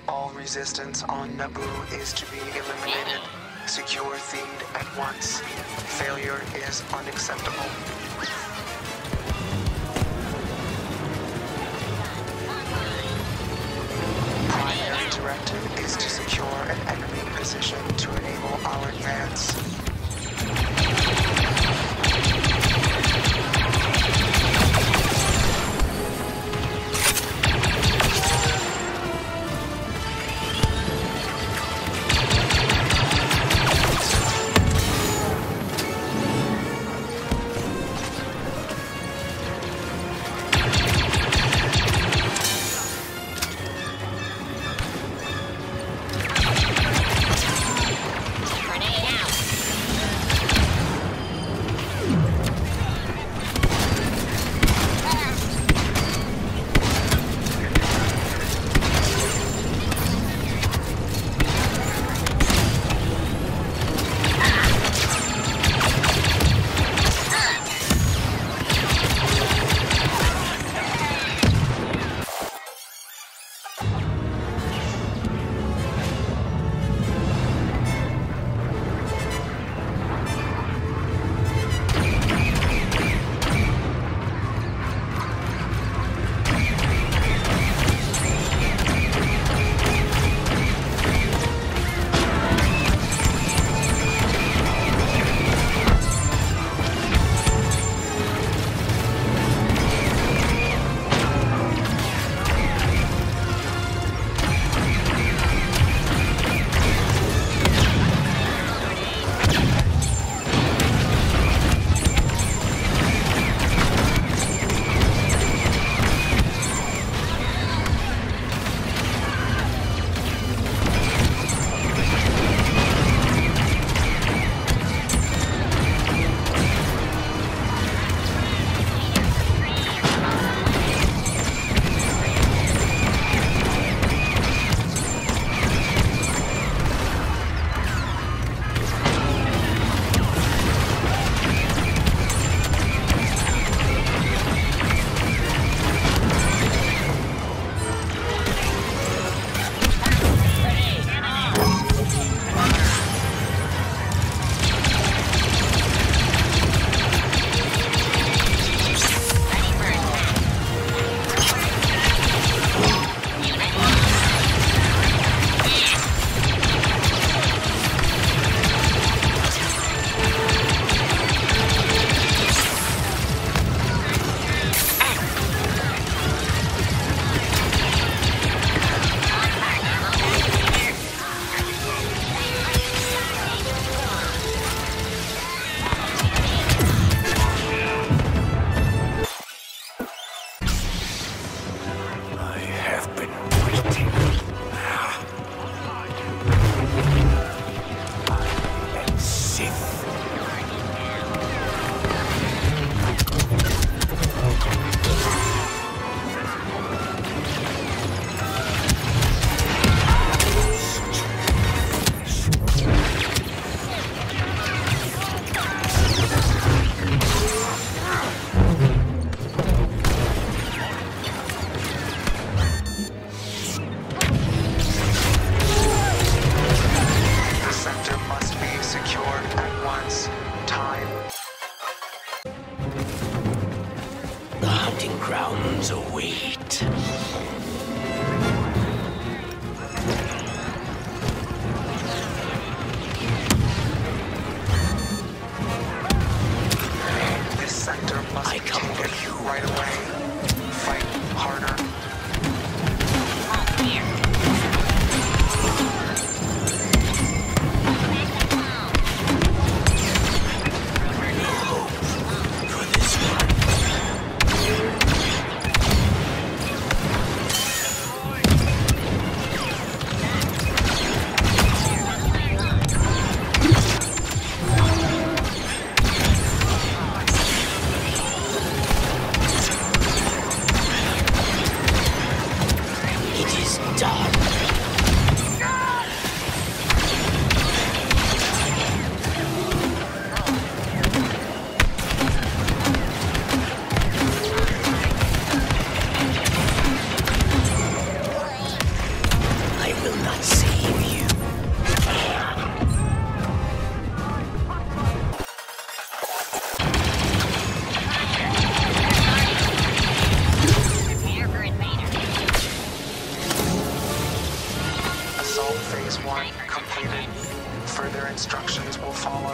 All resistance on Naboo is to be eliminated. Secure Theed at once. Failure is unacceptable. Primary directive is to secure an enemy position to enable our advance. Grounds await. This sector must be taken right away. Fight harder. Phase 1 completed. Further instructions will follow.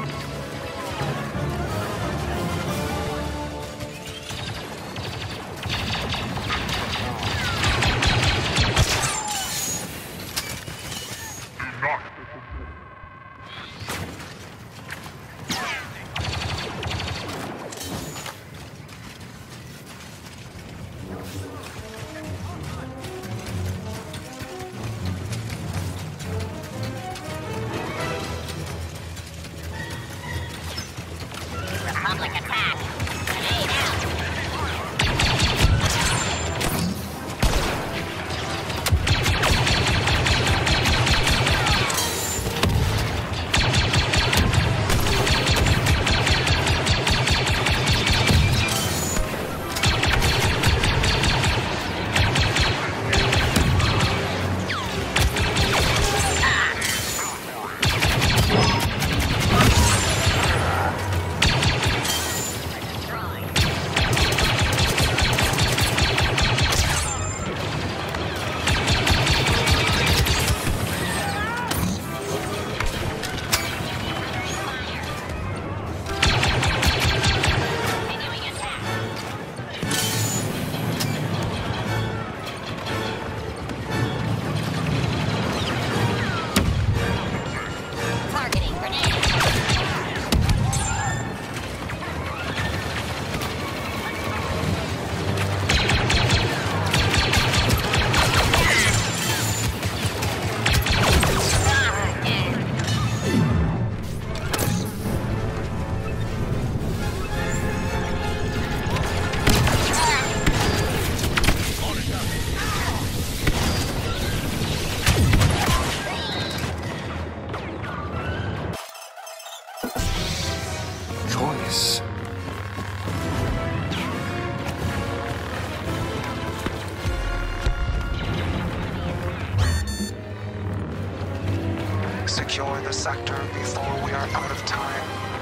Secure the sector before we are out of time.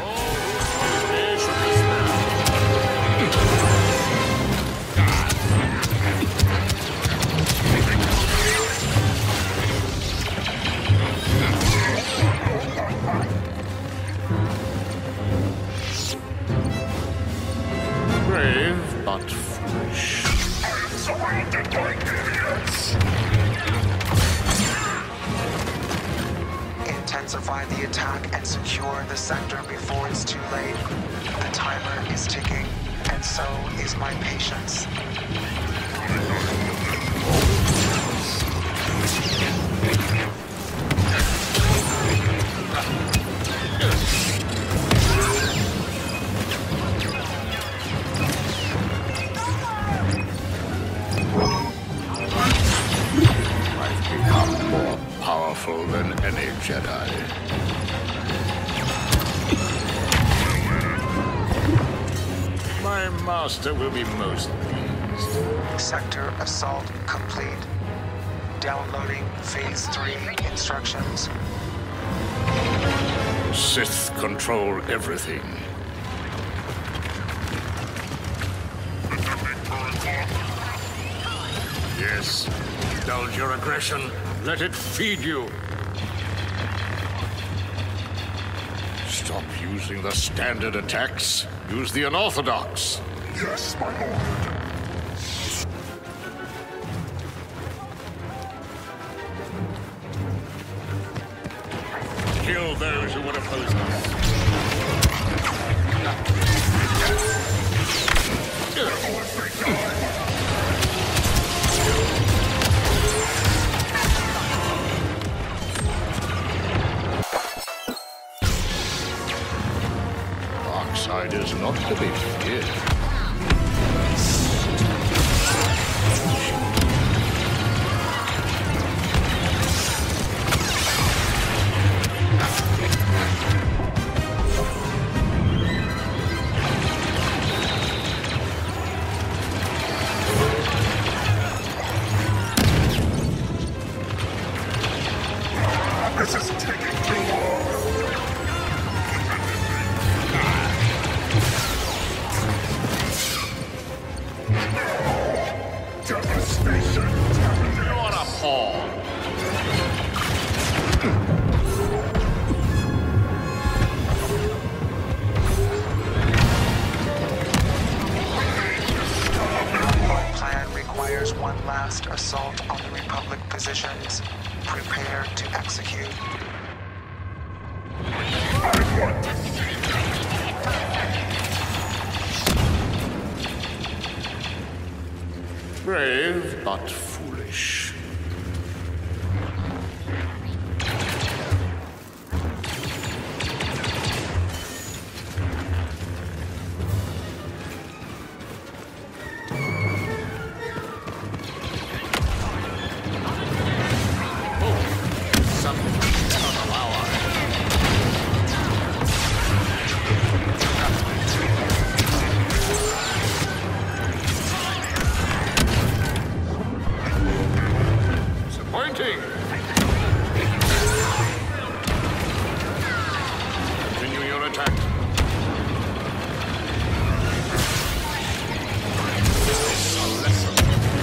Brave, but foolish. I am surrounded by idiots! Intensify the attack and secure the sector before it's too late. The timer is ticking, and so is my patience. I've become more powerful than any Jedi. My master will be most pleased. Sector assault complete. Downloading Phase 3 instructions. Sith control everything. Yes, indulge your aggression. Let it feed you. Stop using the standard attacks. Use the unorthodox. Yes, my lord. Kill those who would oppose us. Dark side is not to be feared. This is taking too long. Devastation. What a pawn! Republic positions. Prepare to execute. Brave, but foolish. Continue your attack. A lesson.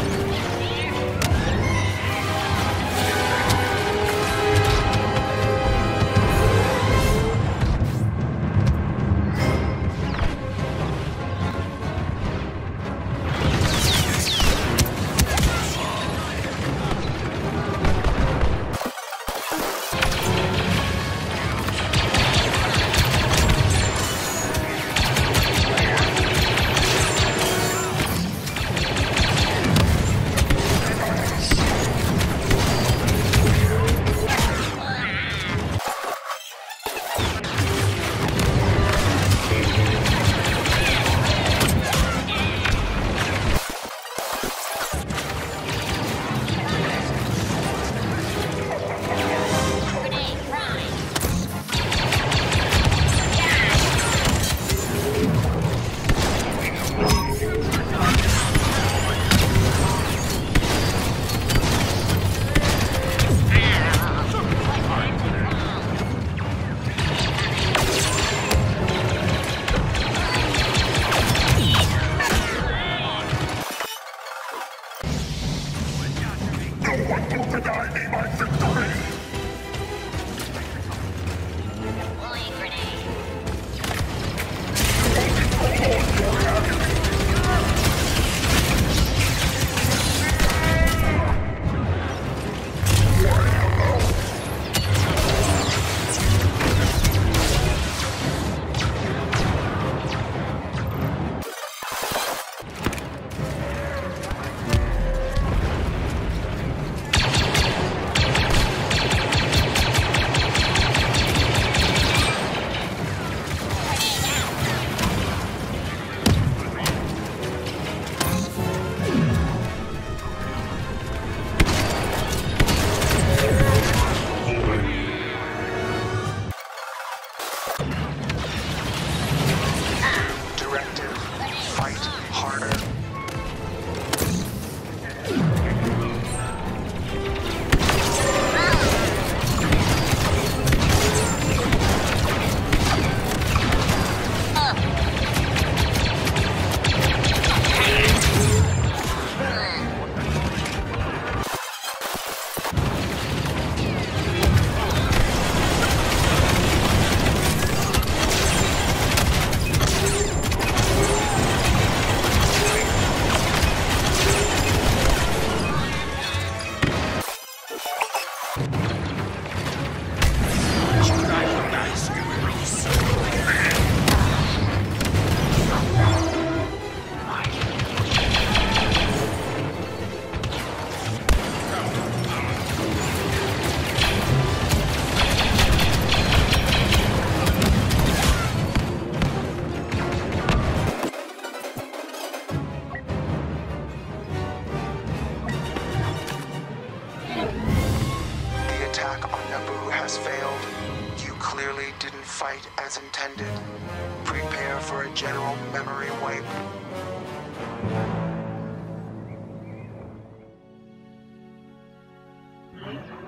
Naboo has failed. You clearly didn't fight as intended. Prepare for a general memory wipe.